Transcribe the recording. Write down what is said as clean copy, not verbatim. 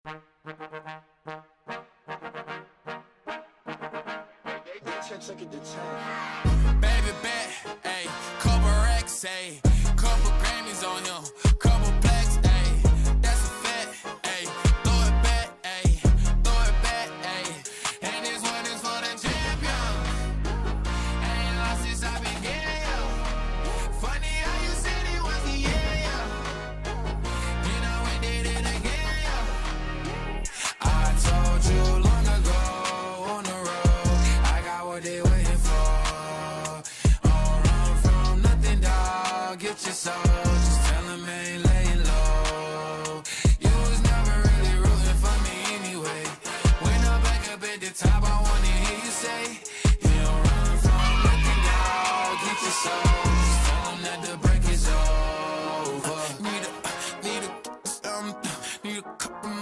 Baby bet, ayy, couple racks, ayy, couple Grammys on him.